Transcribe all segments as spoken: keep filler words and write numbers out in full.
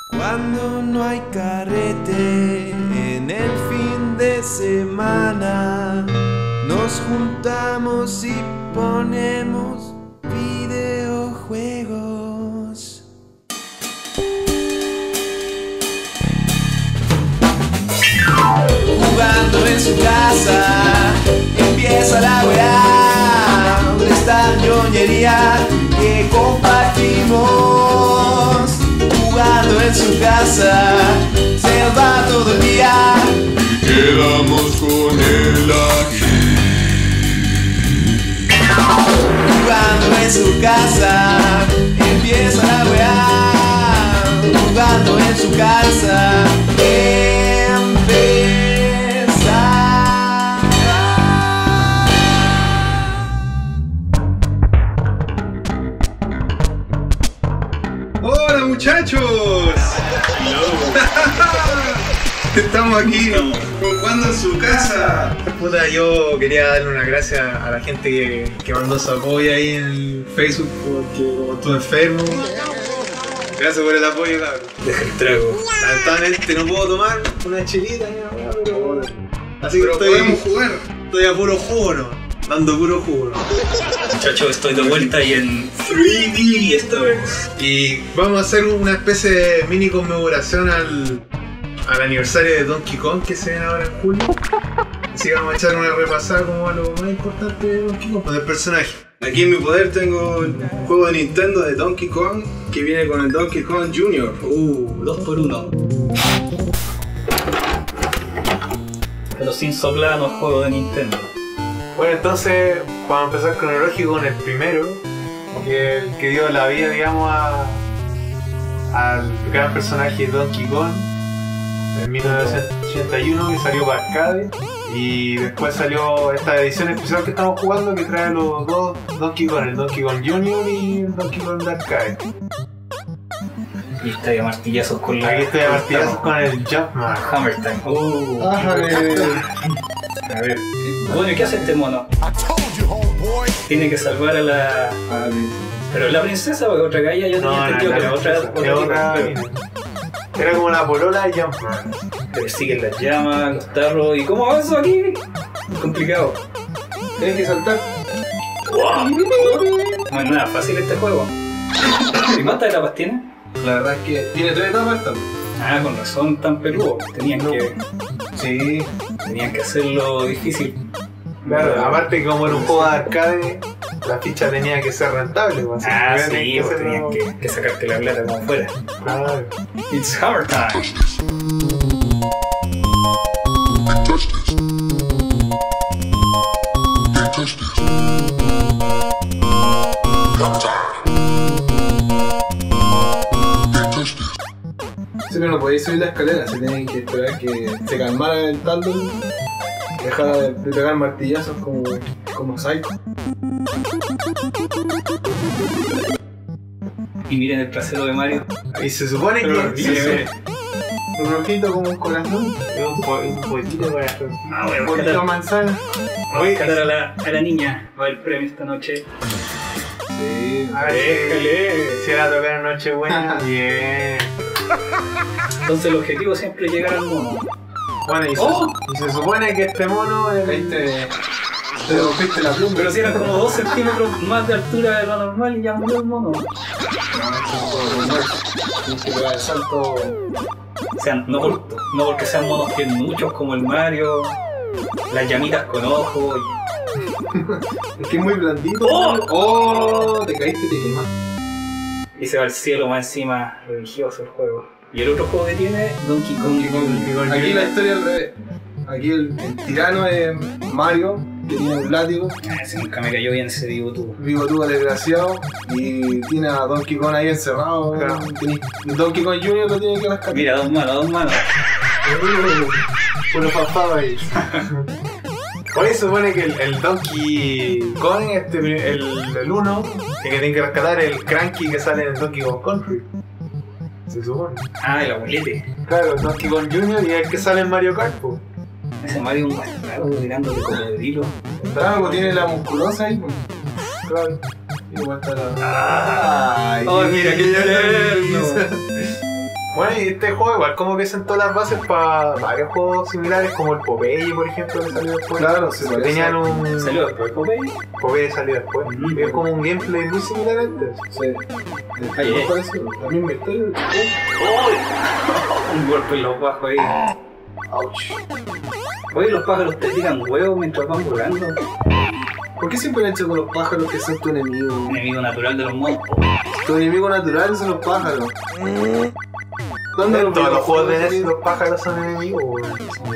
Cuando no hay carrete en el fin de semana, nos juntamos y ponemos videojuegos. Jugando en su casa, empieza la weá de esta ñoñería que compartimos. Jugando en su casa, se va todo el día y quedamos con él aquí. Jugando en su casa, empieza la weá. Jugando en su casa, ¡Hola muchachos! Estamos aquí jugando en su casa. Puta, yo quería darle una gracias a la gente que, que mandó su apoyo ahí en el Facebook porque como estuve enfermo. Gracias por el apoyo, cabrón. Deja el trago. Lamentablemente no puedo tomar una chelita, pero... Así que pero estoy, podemos jugar. Estoy a puro jugo, ¿no? Dando puro jugo, ¿no? Muchachos, estoy de vuelta y en tres D esta vez. Y vamos a hacer una especie de mini conmemoración al, al aniversario de Donkey Kong que se viene ahora en julio. Así que vamos a echar una repasada como a lo más importante de Donkey Kong, del personaje. Aquí en mi poder tengo el juego de Nintendo de Donkey Kong que viene con el Donkey Kong Junior. Uh, dos por uno. Pero sin soplar los juegos de Nintendo. Bueno, entonces vamos a empezar cronológico con el primero, que el que dio la vida, digamos, a, al gran personaje Donkey Kong en mil novecientos ochenta y uno, que salió para arcade, y después salió esta edición especial que estamos jugando que trae los dos Donkey Kong, el Donkey Kong Junior y el Donkey Kong de arcade. Y está de martillazos con la... Aquí estoy a martillazos con el Jumpman. Hammer Time. Uh. Ah, A ver. Bueno, ¿y qué hace este mono? Tiene que salvar a la... Pero la princesa, porque otra galla yo tenía no, entendido no, que era otra... otra, otra, otra era como la polola de Jumpman. Pero siguen las llamas, los tarros... ¿Y cómo avanzo aquí? Complicado. Tienes que saltar. ¡Wow! No es nada fácil este juego. ¿Y cuántas etapas tiene? La verdad es que tiene tres etapas también. Ah, con razón tan peludo. Tenían No. que... Sí. Tenían que hacerlo difícil. Claro, aparte como en un juego de arcade, la ficha tenía que ser rentable. Pues, así Ah, que sí, tenían pues hacerlo- tenían que, que sacarte la plata como fuera. Claro. It's Hammer Time. Sí, pero no podéis subir la escalera, se tienen que esperar que se calmara el taldo y dejara de, de pegar martillazos como, como Psycho. Y miren el trasero de Mario. Y se supone Pero, que... mire, se- mire. Un ojito como un corazón. Es un, po un poquitito para hacer. Ah, voy a Un poquito de rescatar, manzana. voy a rescatar a la, a la niña. Va el premio esta noche. Sí. A ver si, si era tocar en Nochebuena. Bien. Entonces el objetivo siempre es llegar al mono. Bueno, y se, ¡Oh! y se supone que este mono es... Ahí te, te rompiste la pluma. Pero si eran como dos centímetros más de altura de lo normal y ya murió el mono. Tienes que pegar el salto. O sea, no, por- no porque sean monos que muchos como el Mario. Las llamitas con ojos. Es que es muy blandito. ¡Oh! Oh, te caíste, te quemaste. Y se va al cielo más encima. Religioso el juego. Y el otro juego que tiene, Donkey Kong. Donkey Kong. Donkey Kong Aquí Junior. la historia al revés. Aquí el, el tirano es Mario, que tiene un látigo, Ah, si nunca me cayó bien ese vivo tubo. vivo tuvo desgraciado, y tiene a Donkey Kong ahí encerrado. Claro. Tiene- Donkey Kong Junior lo tiene que rescatar. Mira, dos manos, dos manos. Puro papá ahí. Hoy se supone que el, el Donkey Kong, este, el, el uno, el que tiene que rescatar el Cranky que sale en el Donkey Kong Country. Se supone. Ah, el abuelete. Claro, el Donkey Kong Junior y el que sale en Mario Kart. Po. Ese Mario es un bastardo tirando de cocodrilo. Claro, pues tiene la musculosa ahí. Pues. Claro. Igual está la. ¡Ay, mira qué tierno! Bueno, y este juego igual como que sentó las bases para varios juegos similares, como el Popeye, por ejemplo, que salió después. Claro, sí, parece. Tenían un... ¿Salió después Popeye? Popeye salió después. Mm. Es como un gameplay muy similar antes. Sí. Ay, ¿No eh. parece? La misma historia. Un golpe en los bajos ahí. Ouch. Oye, los pájaros te tiran huevos mientras van volando. ¿Por qué siempre han hecho con los pájaros que son tu enemigo? Enemigo natural de los monos. Tu enemigo natural son los pájaros. ¿Dónde En todos los juegos de videojuegos, N E S los pájaros son enemigos, weón.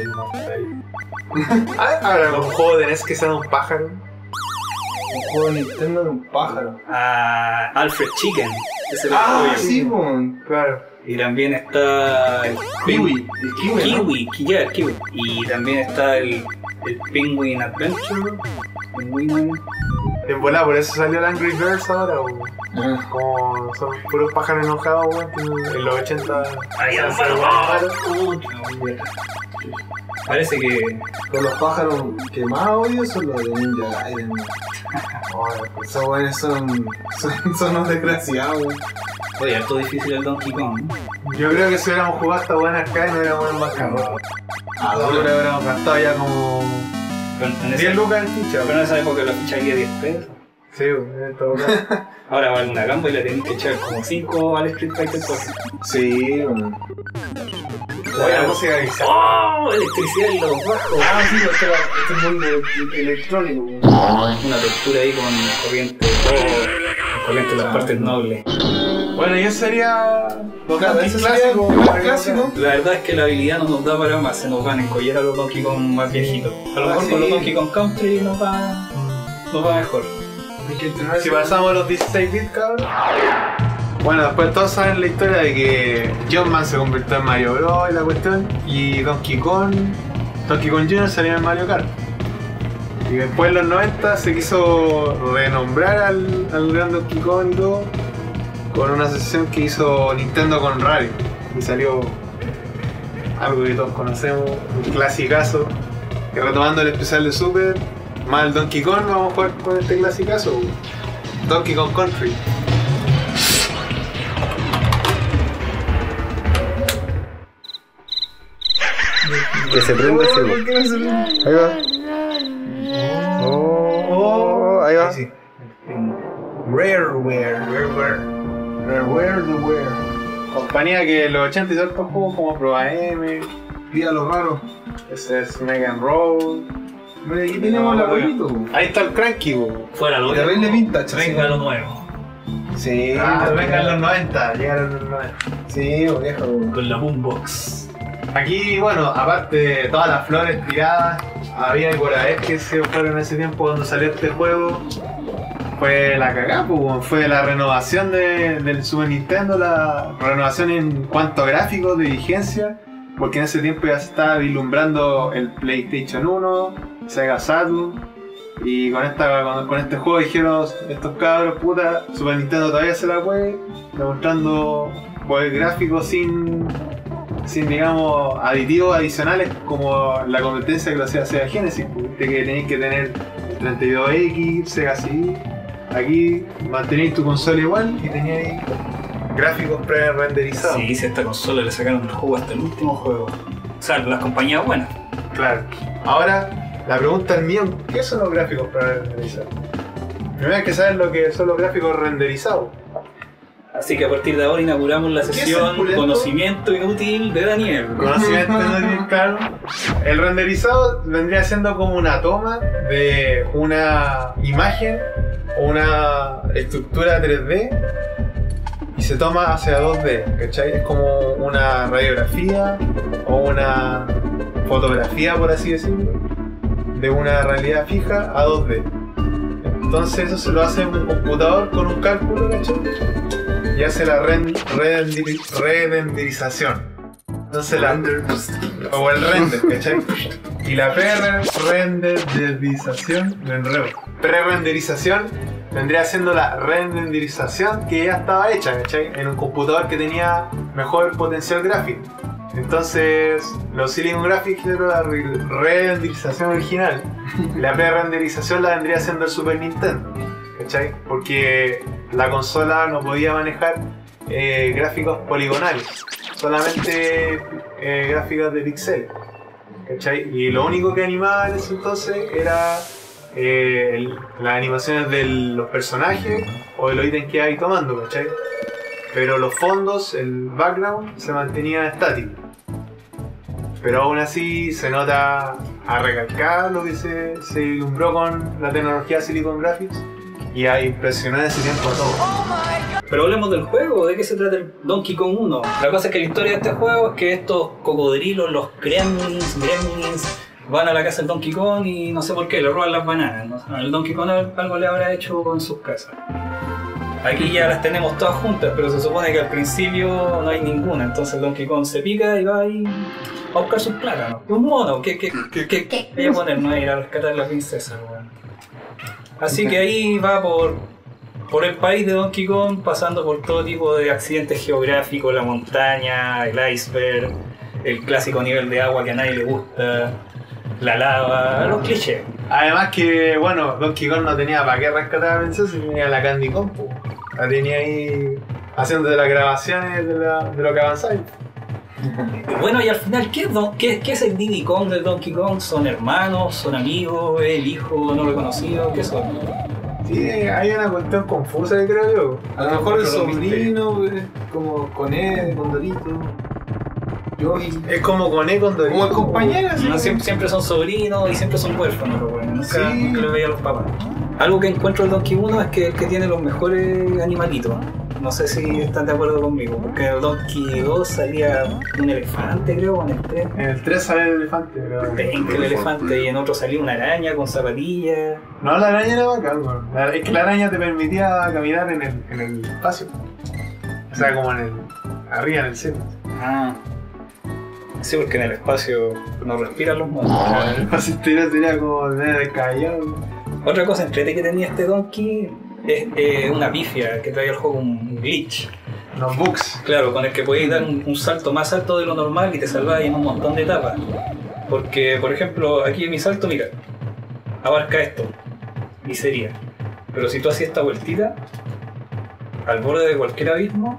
Ah, ahora los juegos de N E S que sean un pájaro. Un juego de Nintendo de un pájaro. Ah, Alfred Chicken. Ese era Ah, el pollo. sí, mon. Claro. Y también está el Kiwi. El kiwi, ¿no? Kiwi, ki- ya, el Kiwi. Y también está el, el Penguin Adventure. Penguin. En volada, por eso salió el Angry Birds ahora, weón. Ah. Como son puros pájaros enojados, weón. que En los ochenta. Ay, se Alfred. hacen Parece que Con los pájaros que más odio son los de Ninja Gaiden. Esos buenos son, son, son unos desgraciados, weón. oye, esto es difícil el Donkey Kong. Yo creo que si hubiéramos jugado esta buena acá no hubiéramos más caro. Ah, Yo creo que hubiéramos gastado ya como Pero en, diez esa, lucas en ficha. pero en esa época la ficha valía diez pesos. Sí, en todo caso. Ahora vale una gamba y le tenés que echar como cinco al Street Fighter por. Sí, weón. Oye, la música bizarra. ¡Oh! Electricidad en los bajos. Ah, sí, este, era- este es muy ele- electrónico, weón. Una tortura ahí con corriente. Oh, corriente en las partes nobles. Bueno, y eso sería los Claro, Donkey ese sería clásicos. el para que clásico. La verdad es que la habilidad no nos da para más, se nos van a encollar a los Donkey Kong más viejitos. A lo Ah, mejor sí. con los Donkey Kong Country nos va, nos va mejor. Hay que entrenar. Si pasamos a los dieciséis bits, cabrón. Bueno, después todos saben la historia de que Jumpman se convirtió en Mario Bros. Y la cuestión. Y Donkey Kong, Donkey Kong junior salió en Mario Kart. Y después en los noventa se quiso renombrar al, al gran Donkey Kong y todo. Con una asociación que hizo Nintendo con Radio. Y salió algo que todos conocemos, un clasicazo. Que retomando el especial de Super, más el Donkey Kong, vamos a jugar con este clasicazo. Donkey Kong Country. Que se prende ese. ¿Por qué no se ve? Ahí va. Oh, ahí va. Sí. Rareware. Rareware. Rareware the Wear. Compañía que en los ochenta hizo estos juegos como Pro A M, Día lo raro. ese es Mega Roll. Hombre, aquí tenemos No, el bueno. abuelito, weón. Ahí está el Cranky, bo. Fuera lo Terrible vintage, así. venga lo nuevo. Sí, Ah, pero- venga en los noventa, llegaron en los noventa. Sí, o viejo, weón. Con la boombox. Aquí, bueno, aparte de todas las flores tiradas, había decoradores que se fueron en ese tiempo cuando salió este juego. Fue la cagada, pues, weón. Fue la renovación de- del Super Nintendo, la renovación en cuanto a gráficos de vigencia, porque en ese tiempo ya se estaba vislumbrando el PlayStation uno, Sega Saturn, y con, esta, con, con este juego dijeron estos cabros, puta, Super Nintendo todavía se la puede, demostrando pues, gráficos sin, sin, digamos, aditivos adicionales como la competencia que lo hacía Sega Genesis, pues, de que tenéis que tener treinta y dos X, Sega C D. Aquí mantenéis tu consola igual y teníais gráficos pre-renderizados. Sí, si a esta consola le sacaron el juego hasta el último juego. O sea, las compañías buenas. Claro. Ahora, la pregunta es mía, ¿qué son los gráficos pre-renderizados? Primero hay que saber lo que son los gráficos renderizados. Así que a partir de ahora inauguramos la ¿Qué es el sesión pulento? Conocimiento Inútil de Daniel. Conocimiento no bien claro. El renderizado vendría siendo como una toma de una imagen o una estructura tres D y se toma hacia dos D, ¿cachai? Es como una radiografía o una fotografía, por así decirlo, de una realidad fija a dos D. Entonces eso se lo hace un computador con un cálculo, ¿cachai? Y hace la ren- renderi- renderización. Entonces la... o el render, ¿cachai? Y la pre-renderización, me enredo. Pre-renderización vendría siendo la renderización que ya estaba hecha, ¿cachai? En un computador que tenía mejor potencial gráfico. Entonces, los Silicon Graphics era la re- renderización original. La pre-renderización la vendría siendo el Super Nintendo, ¿cachai? Porque la consola no podía manejar eh, gráficos poligonales, solamente eh, gráficas de píxeles, ¿cachai? Y lo único que animaba en ese entonces era eh, el- las animaciones de los personajes o de los ítems que hay tomando, ¿cachai? Pero los fondos, el background, se mantenía estático. Pero aún así se nota a recalcar lo que se, se vislumbró con la tecnología Silicon Graphics y a impresionar en ese tiempo a todos. Pero hablemos del juego, ¿de qué se trata el Donkey Kong uno? La cosa es que la historia de este juego es que estos cocodrilos, los gremlins, gremlins, van a la casa del Donkey Kong y no sé por qué, le roban las bananas, ¿no? El Donkey Kong algo le habrá hecho en sus casas. Aquí ya las tenemos todas juntas, pero se supone que al principio no hay ninguna, entonces Donkey Kong se pica y va ahí a buscar sus plátanos. Un mono, ¿qué, qué, qué, qué, qué voy a poner? No va a ir a rescatar a la princesa, weón. Así que ahí va por, por el país de Donkey Kong, pasando por todo tipo de accidentes geográficos, la montaña, el iceberg, el clásico nivel de agua que a nadie le gusta, la lava, los clichés. Además que, bueno, Donkey Kong no tenía para qué rescatar a la princesa, tenía la Candy Kong, po. La tenía ahí haciendo las grabaciones de, la, de lo que avanzáis. Bueno, y al final, ¿qué es, Don- qué, qué es el Diddy Kong del Donkey Kong? ¿Son hermanos? ¿Son amigos? ¿El hijo no reconocido? ¿Qué son? Sí, hay una cuestión confusa que creo yo. A lo mejor el Otro sobrino, eh, como con él, con Dorito. Yogi. Es como con E con Dorito. Como el compañero, así. No, siempre, siempre son sobrinos y siempre son huérfanos, pero bueno, nunca, Sí. nunca le veía a los papás. Algo que encuentro en Donkey uno es que el que tiene los mejores animalitos. No sé si están de acuerdo conmigo, porque en el Donkey dos salía un elefante, creo, o en el tres. En el tres sale el elefante, pero... Penca el elefante, y en otro salía una araña con zapatillas. No, la araña era bacán, weón. La- Es que la araña te permitía caminar en el, en el espacio. O sea, como en el... arriba en el cielo. Ah. Sí, porque en el espacio no respiran los monos. El espacio exterior sería como medio descabellado. Otra cosa entrete que tenía este Donkey es eh, una pifia que traía el juego, un glitch. Los bugs. Claro, con el que podías dar un, un salto más alto de lo normal y te salvabas en un montón de etapas. Porque, por ejemplo, aquí en mi salto, mira, abarca esto, y sería. Pero si tú hacías esta vueltita, al borde de cualquier abismo,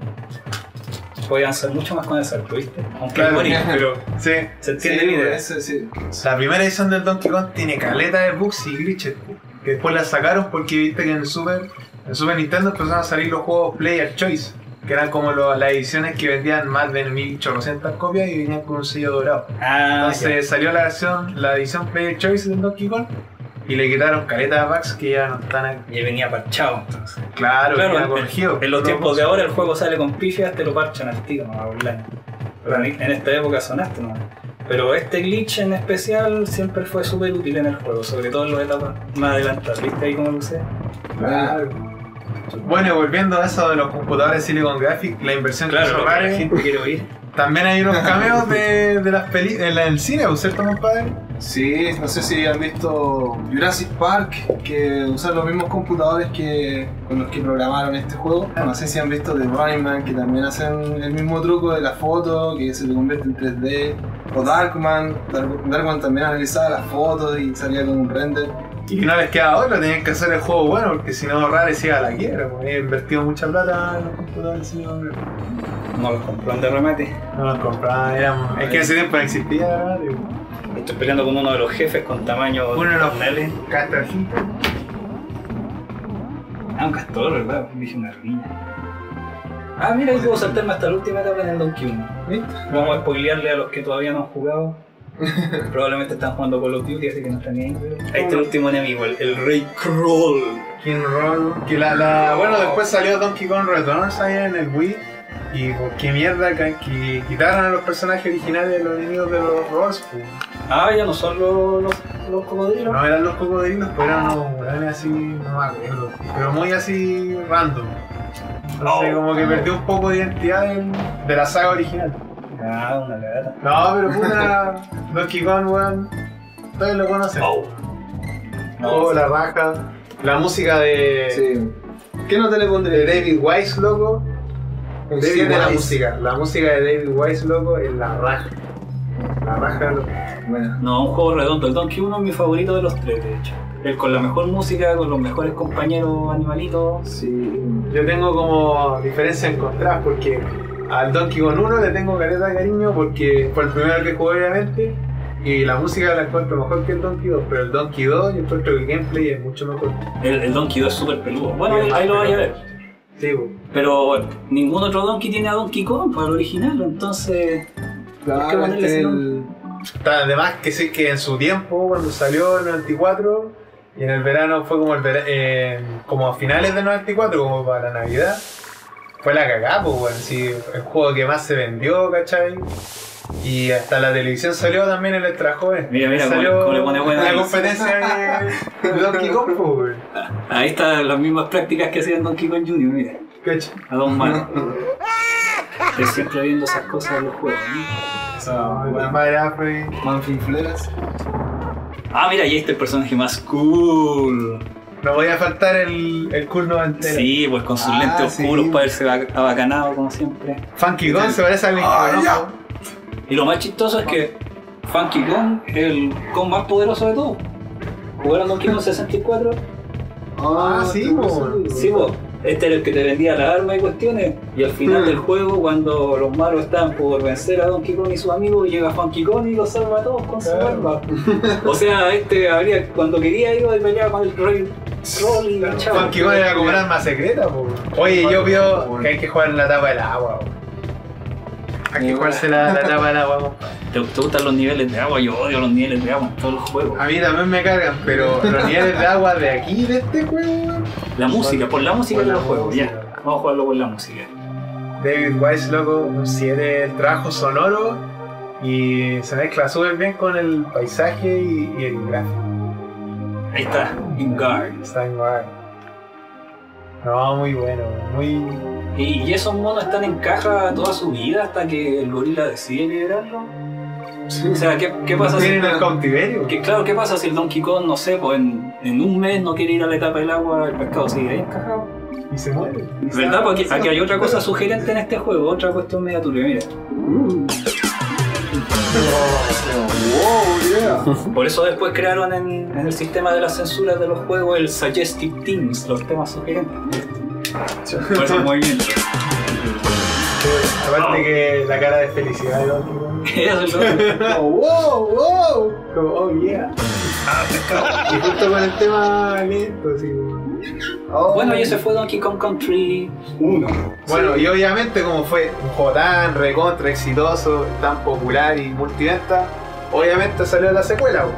podías avanzar mucho más con el salto, ¿viste? Aunque Claro. morir, pero Sí. se entiende Sí, mi idea. ese, sí. La primera edición del Donkey Kong tiene caleta de bugs y glitches, que después la sacaron porque viste que en el Super, en Super Nintendo empezaron a salir los juegos Player Choice, que eran como lo- las ediciones que vendían más de mil ochocientas copias y venían con un sello dorado. Ah, Entonces salió la versión, la edición Player Choice del Donkey Kong y le quitaron caleta de bugs que ya no están aquí. ya. Y venía parchado, entonces. Claro, Claro, venía en, corregido. en los Pero tiempos de pues, ahora el juego sale con pifias, te lo parchan al tiro, no online. Pero en, en esta época sonaste, ¿no? Pero este glitch en especial siempre fue súper útil en el juego, sobre todo en las etapas más adelantadas. ¿Viste ahí cómo lo usé? Claro. Bueno, y volviendo a eso de los computadores Silicon Graphics, la inversión que hizo Claro, lo que la Rare, gente quiere oír. también hay unos cameos de, de las películas en el cine, ¿cierto, compadre? Sí, no sé si han visto Jurassic Park, que usan los mismos computadores que con los que programaron este juego. No sé si han visto The Running Man, que también hacen el mismo truco de la foto, que se le convierte en tres D. O Darkman, Dark- Darkman también analizaba las fotos y salía con un render. Y no les queda otra, tenían que hacer el juego bueno, porque si no Rare se iba a la quiebra, porque había invertido mucha plata en los computadores Silicon Graphics. No los compró de remate. No los compraban, eran... es que en ese tiempo no existía Rare. Estoy peleando con uno de los jefes con tamaño Uno de los carnales. Castor Hinter. Ah, un castor, ¿verdad? Dije una ardilla. Ah, mira, ahí puedo saltarme hasta la última etapa en el Donkey uno. ¿Viste? Vamos a spoilearle a los que todavía no han jugado. Probablemente están jugando Call of Duty, así que no están ni ahí. Ahí está el último enemigo, el, el Rey Kroll. King Roll. Que la, la, bueno, después salió Donkey Kong Returns ahí en el Wii. Y por qué mierda que, que quitaron a los personajes originales de los enemigos de los Rolls. Pues. Ah, ya no son los, los, los cocodrilos. No eran los cocodrilos, pero eran unos weones así, no me acuerdo. Pero muy así random. Entonces Oh. como que perdió un poco de identidad del- de la saga original. Ah, una lata. No, pero puta Donkey Kong, weón. Todos lo conocen. Oh. Oh, la raja. La música de, Sí. ¿Qué nota le de pondré? David Wise, loco. Un David siete de la Wise. música. La música de David Wise, loco, es la raja. La raja, loco. Bueno. No, un juego redondo. El Donkey uno es mi favorito de los tres, de hecho. el con la mejor música, con los mejores compañeros animalitos. Sí, yo tengo como diferencias encontradas porque al Donkey Kong uno le tengo caleta de cariño porque fue el primero que jugué obviamente y la música la encuentro mejor que el Donkey dos, pero el Donkey dos yo encuentro que el gameplay es mucho mejor. El, el Donkey dos es súper peludo. Bueno, ahí, ahí lo vais a ver. Sí, pues. Pero bueno, ningún otro Donkey tiene a Donkey Kong para el original, entonces... ¿por qué Claro, ponerle este ese el... nombre? Además que sí que en su tiempo, cuando salió en el noventa y cuatro y en el verano fue como el vera- eh, como a finales del noventa y cuatro, como para la Navidad, fue la cagada, pues bueno, sí, el juego que más se vendió, ¿cachai? Y hasta la televisión salió también el Extra Joven. Mira, mira, salió cómo le- cómo le pone buena la ahí. competencia de, de Donkey Kong, pues, weón. Ahí están las mismas prácticas que hacían Donkey Kong junior, mira. ¿Cachai? A dos manos. Estoy siempre viendo esas cosas en los juegos, ¿no? So, la madre Afro. Manfinfleras. Ah, mira, y este es el personaje más cool. No podía faltar el, el cool noventero. Sí, pues con sus Ah, lentes sí. oscuros para verse bac- abacanado como siempre. Funky Kong se parece al Ah, Link, ya. ¿no? Y lo más chistoso es que Funky Kong es el Kong más poderoso de todos. ¿Jugaron Donkey Kong sesenta y cuatro? Ah, sí, tú, po. Sí, vos. Este era el que te vendía las armas y cuestiones. Y al final Mm. del juego, cuando los malos están por vencer a Donkey Kong y sus amigos, llega Funky Kong y los salva a todos con su Claro. arma. O sea, este habría, cuando quería iba y peleaba con el Roy Roll y chao. Funky Kong era como un arma secreta, po. Oye, yo pido que hay que jugar en la tapa del agua, po. Hay que jugarse la, la tapa del agua, compadre. ¿Te, ¿Te gustan los niveles de agua? Yo odio los niveles de agua en todos los juegos. A mí también me cargan, pero los niveles de agua de aquí, de este juego, weón. La música, por la música Por de la los juegos, música. ya. Vamos a jugarlo por la música. David Wise, loco, un siete, el trabajo sonoro y se mezcla súper bien con el paisaje y, y el gráfico. Ahí está, In Guard. Está en guay. No, muy bueno, muy... Y, y esos monos están en caja toda su vida hasta que el gorila decide liberarlo. O sea, ¿qué, qué pasa si... Tienen el cautiverio. Que, claro, ¿qué pasa si el Donkey Kong, no sé, pues en, en un mes no quiere ir a la etapa del agua, el pescado sigue ahí encajado? Y se muere. ¿Verdad? Porque aquí, aquí hay otra cosa sugerente en este juego, otra cuestión media turbia, mira. Wow, yeah. Por eso después crearon en, en el sistema de las censuras de los juegos el Suggestive Themes, los temas sugerentes. Por esos movimientos. Aparte que la cara de felicidad de Donkey Kong. Eso es lo- Oh, wow, wow. Como, oh yeah. Y justo con el tema lento, así. Oh. Bueno, y ese fue Donkey Kong Country uno. Bueno, y obviamente como fue un juego tan recontra exitoso, tan popular y multiventa, obviamente salió la secuela. Po.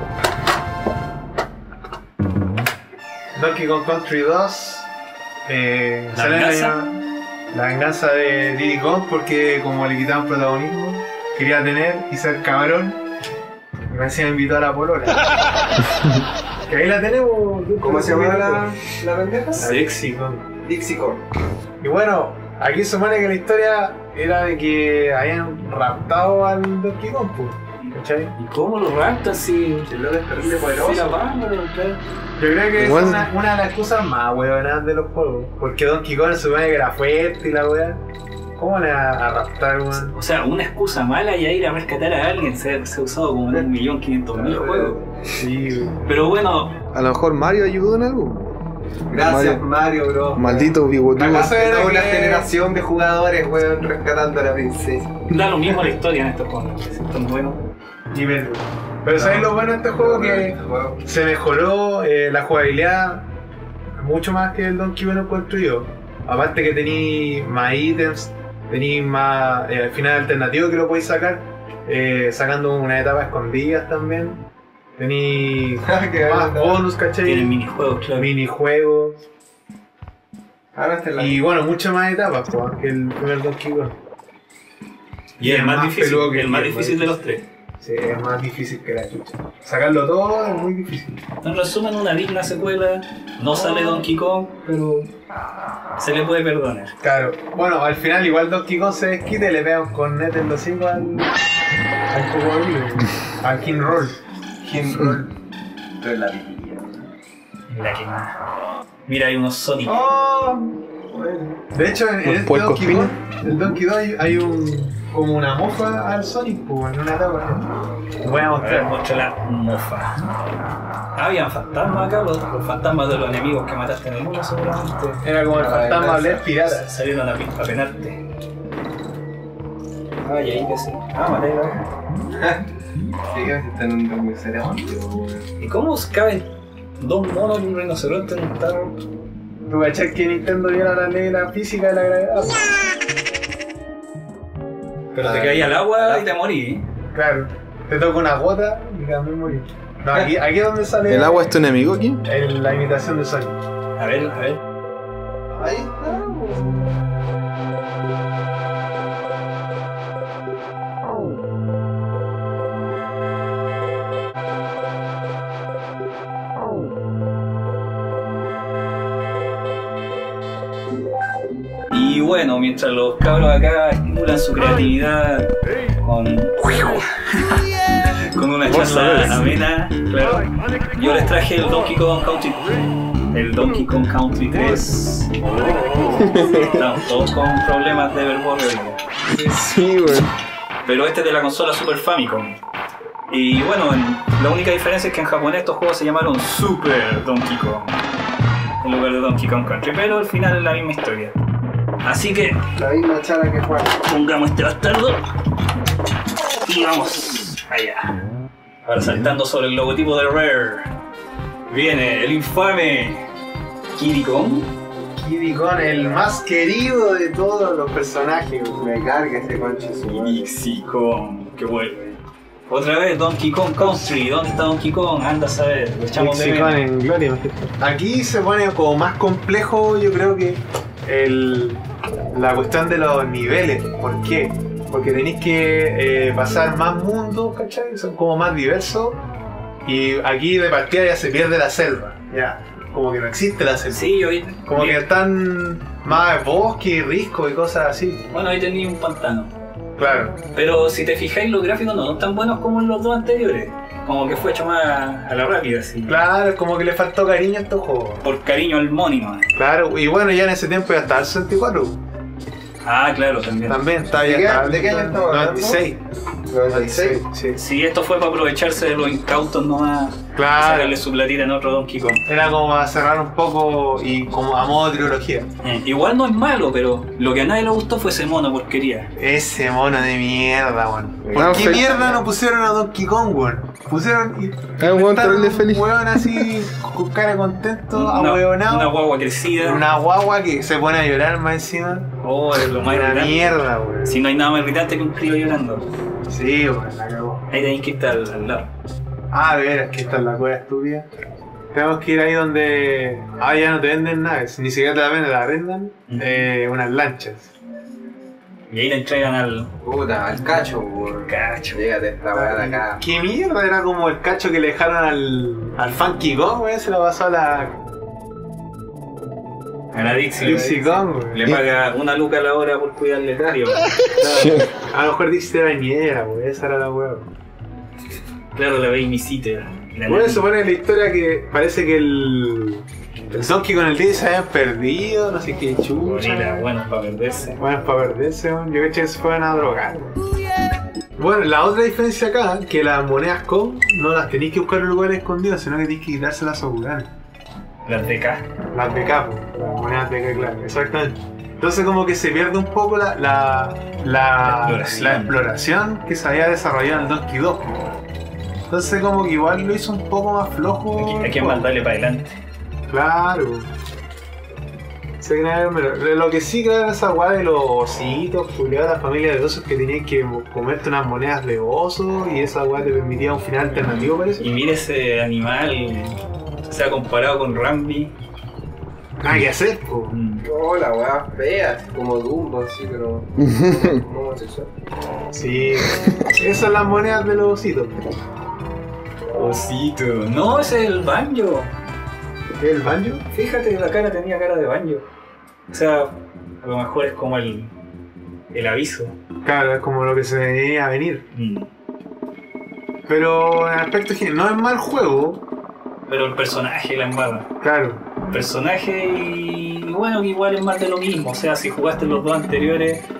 Donkey Kong Country dos eh, ¿La salió en venganza? año- la venganza de Diddy Kong porque como le quitaban protagonismo, quería tener y ser cabrón y me hacía invitar a la polola. Que ahí la tenemos. ¿Cómo se llama la, la pendeja? Sexy. Kong. Dixie Kong. Y bueno, aquí se supone que la historia era de que habían raptado al Donkey Kong, pues, ¿cachai? ¿Y cómo lo raptan si... El loco es terrible si poderoso. la banda, claro? Yo creo que Igual- es una, una de las cosas más huevonadas de los juegos. Porque Donkey Kong se supone que era fuerte y la wea. ¿Cómo le va a raptar, weón? O sea, una excusa mala y a ir a rescatar a alguien se, se ha usado como en un millón quinientos mil juegos. Sí, weón. Pero bueno, A lo mejor Mario ayudó en algo. Gracias, Mario. Mario, bro. Maldito bigotudo. La cosa era Toda una que- generación de jugadores, weón, rescatando a la princesa. da lo mismo la historia en estos juegos. Están buenos. Y ven. Pero ¿sabes lo bueno de este juego? Que se mejoró eh, la jugabilidad mucho más que el Donkey Kong construido. Aparte que tenéis más ítems, tenéis más eh, final alternativo que lo podéis sacar, eh, sacando una etapa escondidas también. Tenéis Qué más bueno. bonus, ¿cachai? Tienen minijuegos, claro. Minijuegos. Ahora está en la. Y bueno, muchas más etapas pues, que el primer Donkey Kong. Y el más difícil, peludo que el más el difícil de los tres. Sí, es más difícil que la chucha. Sacarlo todo es muy difícil. En resumen, una digna secuela. No sale Donkey Kong, pero se le puede perdonar. Claro, bueno, al final igual Donkey Kong se desquita y le pega un cornete en los cinco al. al cocodrilo, al King Roll. King Roll. Esto es la vigilia. Mira que más. Mira, hay unos Sonic. Oh, de hecho, en, en Los este puercos Donkey Kong, el Donkey Kong hay, hay un como una mofa al Sonic, pues, en una etapa. Voy a A ver, mostrar. muestra la mofa. Ah, habían fantasmas acá, los, los fantasmas de los enemigos que mataste en el mundo seguramente. Era como el Ah, fantasma venganza. Blair pirata. Salieron a, pi- a penarte. Ay, ahí que sí. Ah, maté la. Sí, que está en un muy serio. ¿Y cómo caben dos monos y un rinoceronte en un tarro? ¿Tú cachás que Nintendo viola la ley de la física de la gravedad? Pero te caí al agua y te morí. Claro. Te toca una gota y también morí. No, aquí, aquí es donde sale ¿El agua es tu enemigo aquí? el- la imitación de Sonic. A ver, a ver. Ahí está. Y bueno, mientras los cabros acá estimulan su creatividad con, con una charla amena, claro, yo les traje el Donkey Kong Country, el Donkey Kong Country tres. Estamos todos con problemas de verborrea hoy día. Sí, güey. Pero este es de la consola Super Famicom. Y bueno, en- la única diferencia es que en japonés estos juegos se llamaron Super Donkey Kong en lugar de Donkey Kong Country, pero al final es la misma historia. Así que La misma charla que juega. pongamos este bastardo y vamos allá. Ahora saltando sobre el logotipo de Rare viene el infame Kiddy Kong. Kiddy Kong, el más querido de todos los personajes. Me carga ese conche su madre. Dixie Kong, que vuelve. Otra vez Donkey Kong Country. ¿Dónde está Donkey Kong? Anda a saber, lo echamos de Dixie Kong menos. en gloria. Aquí se pone como más complejo, yo creo que el, la cuestión de los niveles. ¿Por qué? Porque tenéis que eh, pasar más mundos, ¿cachai? Son como más diversos. Y aquí de partida ya se pierde la selva. Ya, como que no existe la selva. Sí, yo vi. Como que están más bosque, risco y cosas así. Bueno, ahí tenía un pantano. Claro. Pero si te fijáis, los gráficos no son tan buenos como en los dos anteriores. Como que fue hecho más a la rápida, así. Claro, es como que le faltó cariño a estos juegos. Por cariño al monimo. Claro, y bueno, ya en ese tiempo ya estaba el sesenta y cuatro. Ah, claro, también. También estaba ¿De ya qué- estaba de qué año estamos hablando? noventa y seis. noventa y seis. Sí. Sí, esto fue para aprovecharse de los incautos nomás. Claro. Sacarle su platita en otro Donkey Kong. Era como a cerrar un poco y como a modo de trilogía. Eh, igual no es malo, pero lo que a nadie le gustó fue ese mono porquería. Ese mono de mierda, weón. ¿Por No, qué fe- mierda no pusieron a Donkey Kong, weón? Pusieron y. Ah, un weón inventaron terrible un feliz. weón así, con cara contento, Una, ahueonado. una guagua crecida. Una guagua que se pone a llorar más encima. Oh, es lo más Una irritante. mierda, weón. Si no hay nada más irritante que un crío llorando. Sí, weón, la cagó. Ahí tenéis que estar al, al lado. Ah, de veras, que esta es la cueva estúpida. Tenemos que ir ahí donde. Ah, ya no te venden naves, ni siquiera te la venden, la arrendan. Ujú. eh, unas lanchas. Y ahí le entregan al Puta, al cacho, por cacho. Llegate esta weá de acá. ¿Qué mierda? Era como el cacho que le dejaron al, al Funky Kong, wey, se lo pasó a la A la Dixie. Dixie Kong, wey. Le paga una luca a la hora por cuidarle el crío. A lo mejor Dixie era niñera, wey, esa era la hueá. Claro, la babysitter. La Bueno, nani. se pone en la historia que parece que el, el Donkey con el Diddy se habían perdido, no sé qué chucha. Gorila, bueno, para perderse. Bueno, para perderse, weón. Yo caché que se fueron a drogar. Bueno, la otra diferencia acá, que las monedas con no las tenéis que buscar en lugares escondidos, sino que tenéis que quitárselas a jugar. Las de K. Las de capo, las monedas de K, claro, exactamente. Entonces como que se pierde un poco la, la, la, La exploración. la exploración que se había desarrollado en el Donkey dos. Entonces como que igual lo hizo un poco más flojo. Aquí hay que mandarle para adelante. Claro. Sí, claro, pero lo que sí, claro, esa weá de los ositos, culiados, la familia de osos que tenías que comerte unas monedas de oso y esa weá te permitía un final alternativo, parece. Y mira ese animal, o sea, comparado con Rambi. Nada que hacer, po. mm, Oh, la weá fea, así como Dumbo, así, pero. como homosexual. Sí, esas son las monedas de los ositos. Osito. No, ese es el banjo. ¿Qué es el banjo? Fíjate, la cara tenía cara de banjo. O sea, a lo mejor es como el, el aviso. Claro, es como lo que se venía a venir. Mm. Pero en aspecto general, no es mal juego, Pero el personaje la embarra. claro. El personaje y bueno, que igual es más de lo mismo. O sea, si jugaste los dos anteriores,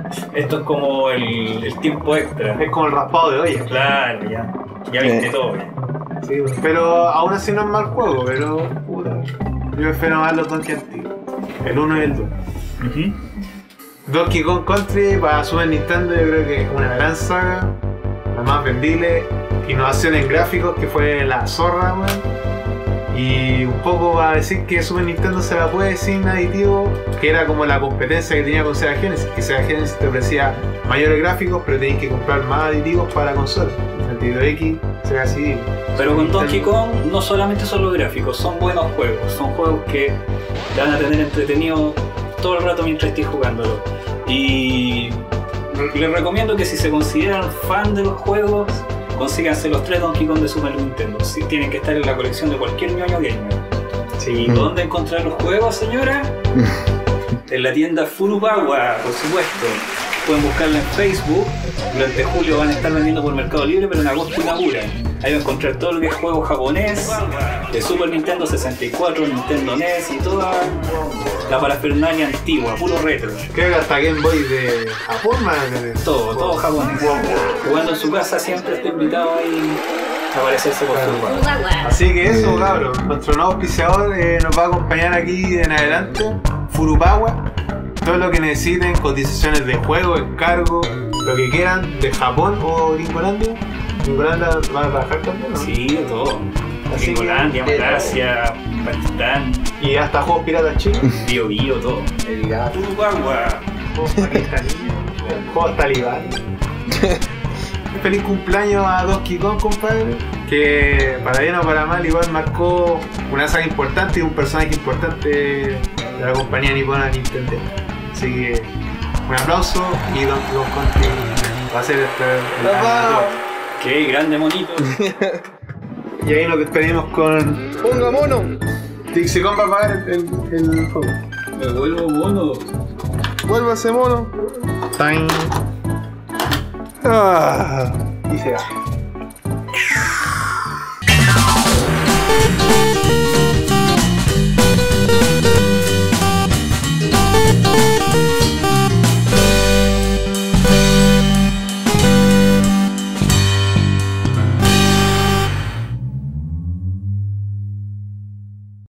Esto es como el, el tiempo extra. Es como el raspado de olla. Claro, ya. Ya viste Eh. todo, ya. Sí, pero aún así no es mal juego, pero puta. Yo prefiero más los Donkey antiguos. El uno y el dos. Ujú. Donkey Kong Country para Super Nintendo yo creo que es una gran saga, la más vendible, innovación en gráficos que fue la zorra, weón. Y un poco para decir que Super Nintendo se la puede sin aditivo, que era como la competencia que tenía con Sega Genesis, que Sega Genesis te ofrecía mayores gráficos pero tenías que comprar más aditivos para la consola. Sentido X, Sega C D. Pero con Donkey Kong no solamente son los gráficos, son buenos juegos, son juegos que te van a tener entretenido todo el rato mientras estés jugándolo. Y les recomiendo que si se consideran fan de los juegos, consíganse los tres Donkey Kong de Super Nintendo. Sí, tienen que estar en la colección de cualquier ñoño gamer. Sí. ¿Dónde encontrar los juegos, señora? En la tienda Furukawa, por supuesto. Pueden buscarla en Facebook. Durante julio van a estar vendiendo por Mercado Libre, pero en agosto inauguran. Ahí van a encontrar todo lo que es juego japonés, de Super Nintendo sesenta y cuatro, Nintendo N E S y toda la parafernalia antigua, puro retro. Creo que hasta Game Boy de Japón van a tener. Todo, todo japonés. Jugando en su casa siempre está invitado ahí a aparecerse por Furukawa. Así que eso, cabros. Nuestro nuevo auspiciador eh, nos va a acompañar aquí en adelante. Furukawa. Todo lo que necesiten, cotizaciones de juego, encargo, lo que quieran, de Japón o Gringolandia. Gringolandia va a trabajar también, ¿no? Sí, de todo. Así Gringolandia, que- Malasia, Pakistán, Y hasta juegos piratas chinos. Bio Bio, todo. Furukawa. Juegos pakistaníes, juegos talibán. Feliz cumpleaños a Donkey Kong, compadre. Que para bien o para mal igual marcó una saga importante y un personaje importante de la compañía nipona Nintendo. Así que un aplauso y Donkey Kong Country va a ser este el ganador. Qué grande monito. Y ahí nos despedimos con ¡Ponga mono! Dixie Kong para pagar el, el, el juego. Me vuelvo mono. ¡Vuélvase mono! Time. Ah. Y se va. Thank you.